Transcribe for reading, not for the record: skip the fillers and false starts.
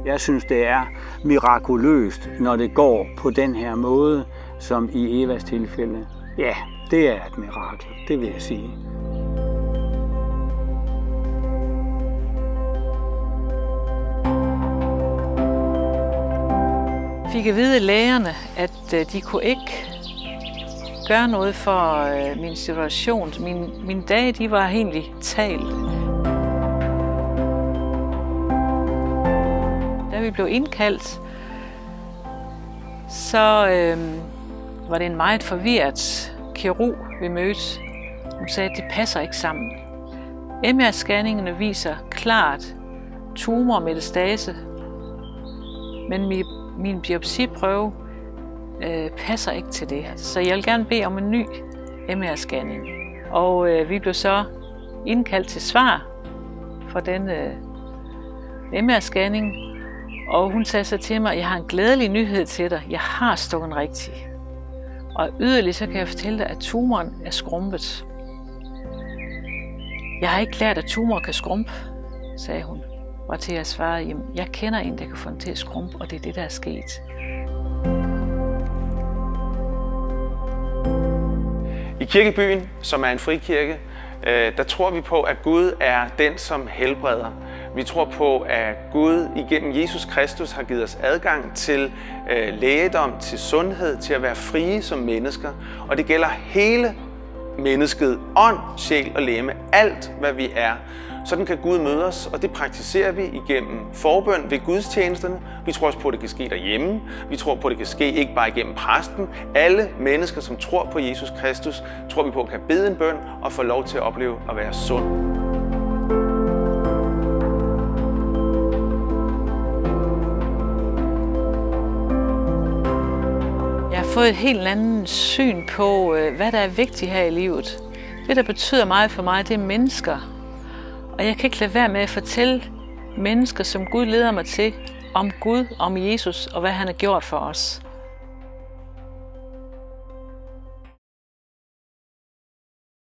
Jeg synes, det er mirakuløst, når det går på den her måde, som i Evas tilfælde. Ja, det er et mirakel, det vil jeg sige. Jeg fik at vide af lægerne, at de kunne ikke gøre noget for min situation. Mine dage, de var egentlig talt. Da vi blev indkaldt, så var det en meget forvirret kirurg, vi mødte. Hun sagde, at det passer ikke sammen. MR-scanningerne viser klart tumor og metastase, men min biopsiprøve passer ikke til det. Så jeg vil gerne bede om en ny MR-scanning. Og vi blev så indkaldt til svar for den MR-scanning. Og hun sagde så til mig, at jeg har en glædelig nyhed til dig. Jeg har stukket rigtig. Og yderligere så kan jeg fortælle dig, at tumoren er skrumpet. Jeg har ikke lært, at tumorer kan skrumpe, sagde hun. Og til at svare, jamen, jeg kender en, der kan få den til at skrumpe, og det er det, der er sket. I Kirkebyen, som er en frikirke, der tror vi på, at Gud er den, som helbreder. Vi tror på, at Gud igennem Jesus Kristus har givet os adgang til lægedom, til sundhed, til at være frie som mennesker. Og det gælder hele mennesket, ånd, sjæl og legeme, alt hvad vi er. Sådan kan Gud møde os, og det praktiserer vi igennem forbøn ved gudstjenesterne. Vi tror også på, at det kan ske derhjemme. Vi tror på, at det kan ske ikke bare igennem præsten. Alle mennesker, som tror på Jesus Kristus, tror vi på, kan bede en bøn og få lov til at opleve at være sund. Jeg har fået et helt andet syn på, hvad der er vigtigt her i livet. Det, der betyder meget for mig, det er mennesker. Og jeg kan ikke lade være med at fortælle mennesker, som Gud leder mig til, om Gud, om Jesus og hvad han har gjort for os.